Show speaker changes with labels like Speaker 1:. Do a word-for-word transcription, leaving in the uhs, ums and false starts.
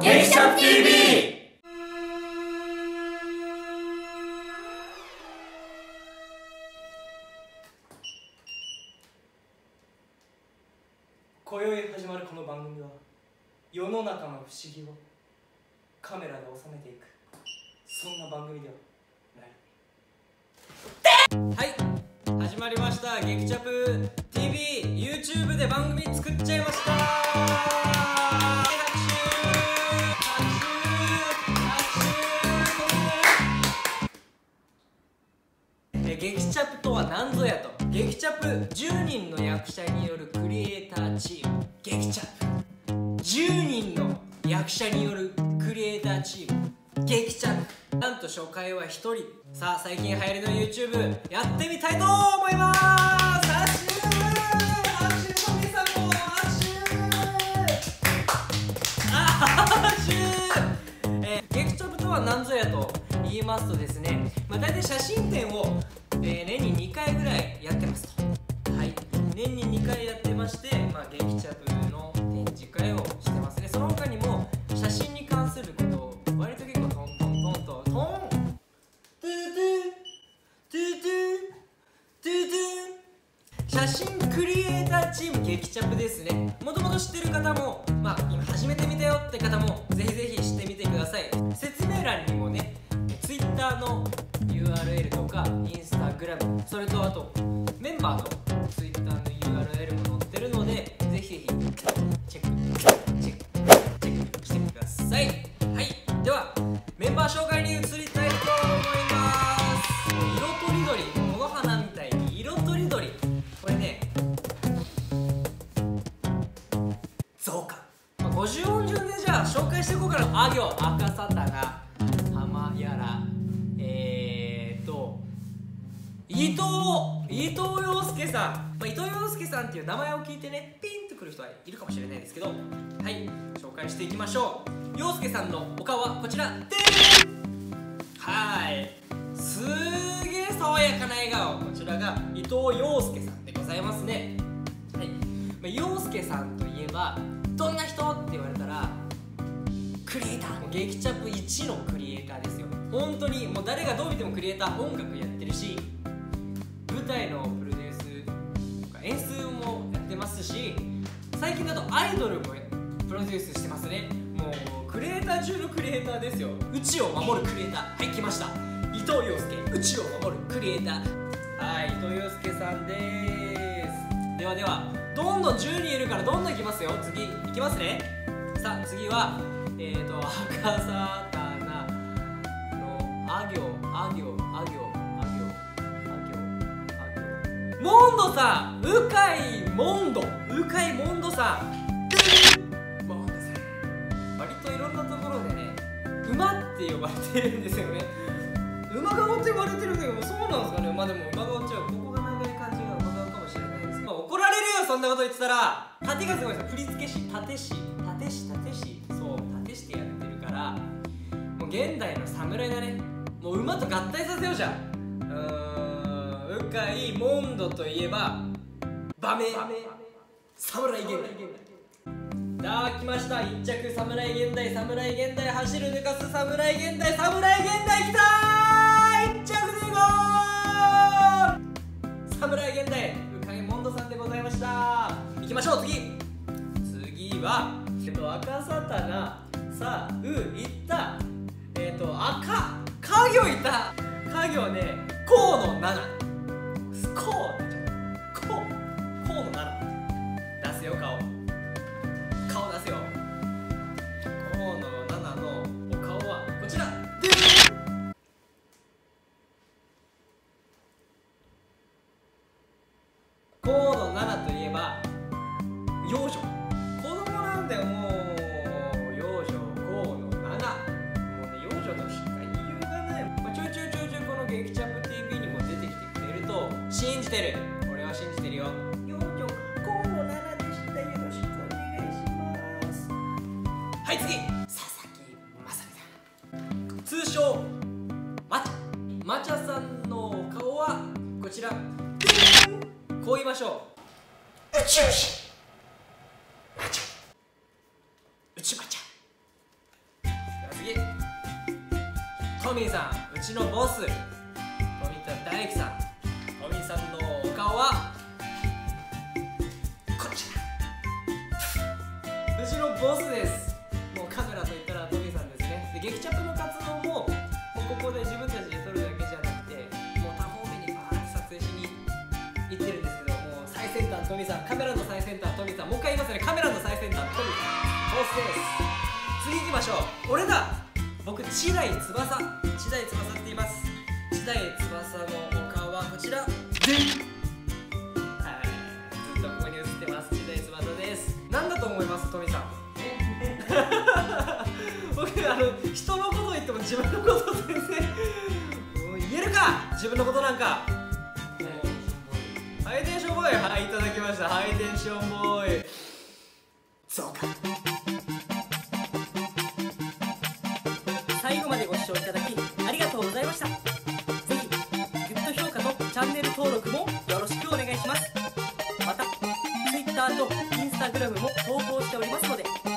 Speaker 1: 劇シャプ ティーブイ。
Speaker 2: 今宵始まるこの番組は世の中の不思議をカメラで収めていく、そんな番組ではない。はい、始まりました劇チャプ ティーブイ。 YouTube で番組作っちゃいました。拍手拍手拍手。え劇チャプとは何ぞやと。劇チャプじゅうにんの役者によるクリエイターチーム劇チャプ、じゅうにんの役者によるクリエイターチーム劇チャプ。なんと初回はひとり。さあ最近流行りの YouTube やってみたいと思います。拍手拍手、トミさんも拍手拍手。えー、劇チャプとは何ぞやと言いますとですね、まあ、大体写真展を、えー、年ににかいぐらいやってますと。はい、年ににかいやってまして、まあ、劇チャプの展示会をしてますね。その他にも写真に関することを割と結構トントントンとトントゥートゥートゥートゥートゥートゥー。写真クリエイターチーム劇チャプですね。もともと知ってる方も、まあ今初めて見たよって方もぜひぜひ知ってみてください。説明欄にもね Twitter の ユーアールエル とか Instagram、 それとあとメンバーの Twitter の ユーアールエル も載ってるので、ぜひぜひチェックチェックチェックチェックしてください。はい、ではメンバー紹介に移りたいと思います。色とりどり、この花みたいに色とりどり。これね増加、まあ、ごじゅう音順でじゃあ紹介していこうかな。あ行、赤さたな、浜やら、えーと伊藤伊藤洋介さん、まあ、伊藤洋介さんっていう名前を聞いてねピンとくる人はいるかもしれないですけど、はい、紹介していきましょう。洋介さんのお顔はこちらでーす。はい、すーげー爽やかな笑顔、こちらが伊藤洋介さんでございますね。はい、まあ、洋介さんといえばどんな人って言われたらクリエイター、もう劇チャプいちのクリエイターですよ。本当にもう誰がどう見てもクリエイター、音楽やってるし舞台のプロデュースとか演出もやってますし、最近だとアイドルもプロデュースしてますね。もうクリエイター中のクリエイターですよ。うちを守るクリエイター、はい来ました、伊藤洋介、うちを守るクリエイター。はい、伊藤洋介さんでーす。ではではどんどんじゅうにんいるからどんどんいきますよ。次いきますね。さあ次はえーと赤さたなのあ行あ行あ行モンドさん、鵜飼モンド、鵜飼モンドさん、モンドさん、割といろんなところでね馬って呼ばれてるんですよね。馬顔って呼ばれてるんだけど、そうなんですかね。まあでも馬顔っちゃう、ここが長い感じが馬顔かもしれないですけど、まあ、怒られるよそんなこと言ってたら。盾がすごいですよ。振付師、盾師盾師盾師、そう盾師ってやってるから、もう現代の侍だね。もう馬と合体させようじゃん。うーん、鵜飼モンドといえば馬名侍現代。さあ来ました、一着侍現代、侍現代走る抜かす侍現代、侍現代きたー、一着でゴール、侍現代鵜飼モンドさんでございました。行きましょう。次次はえっと赤さたな、さあういった、えっと赤家業いた、家業ね河野七、こう、こう、こうのなな出すよ、顔顔出すよ。こうのななのお顔はこちらでー。こうのななといえば幼女、子供なんだよ。もう幼女こうのなな、もうね幼女としか言いようがない。まあ、ちょいちょいちょいちょいこの劇チャプ ティーブイ にも出てきてくれると信じてる、俺は信じてるよ。幼女こうのななでした。よろしくお願いします。はい、次佐々木雅美さん、通称マチャ。マチャさんのお顔はこちら、こう言いましょう。宇宙人マチャ、宇宙マチャ。 トミーさん、うちのボス富田大樹さん。トミーさんのお顔はこちら。うちのボスです。もうカメラといったらトミーさんですね。で劇チャップの活動ももうここで自分たちで撮るだけじゃなくて、もう多方面にバーッと撮影しに行ってるんですけど、もう最先端トミーさん、カメラの最先端トミーさん、もう一回言いますね、カメラの最先端トミーさん、ボスです。次行きましょう。俺だ、僕千代翼、千代翼って言います。千代翼のお顔はこちらで、はい、ずっとここに映ってます。千代翼です。何だと思いますトミーさん？僕あの人のこと言っても自分のこと全然言えるか、自分のことなんか。ハイテンションボーイ、はい、いただきました。ハイテンションボーイ。そうか。最後までご視聴いただきありがとうございました。ぜひグッド評価とチャンネル登録もよろしくお願いします。また Twitter と Instagram も投稿しておりますので